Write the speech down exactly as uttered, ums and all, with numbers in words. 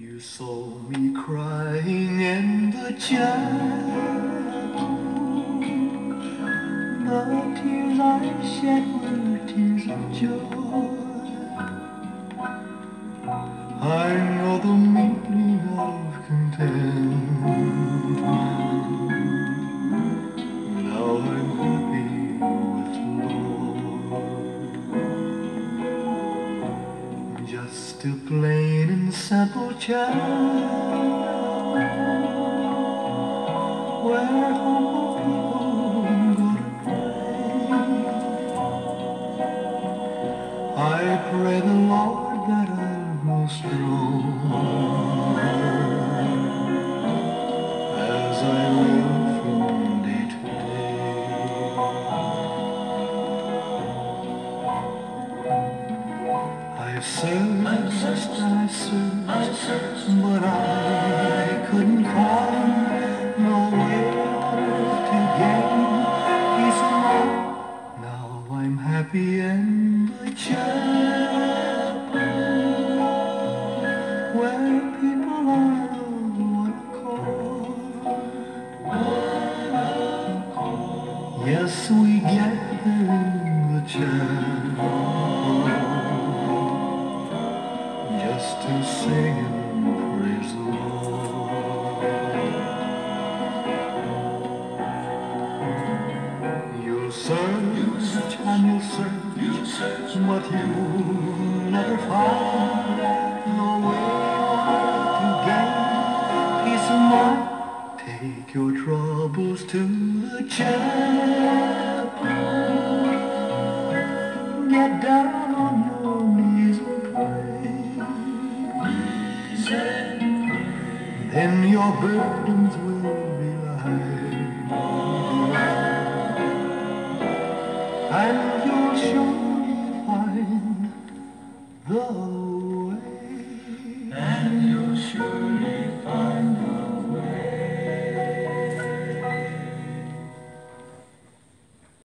You saw me crying in the chapel. The tears I shed were tears of joy. I know the meaning of contentment. Now I'm happy with the Lord. Just a plain and simple child, where humble people go to pray. I pray the Lord that I'll grow strong as I live from day to day. I've searched, I searched, but I couldn't find no way to gain peace of mind. Now I'm happy in the chapel, where people are of one accord. Yes, we gather in the chapel just to sing and praise the Lord. You'll search and you'll search, but you'll never find no way to gain peace of mind. Take your troubles to the chapel. Get down on your knees and pray. Then your burdens will be light, and you'll surely find the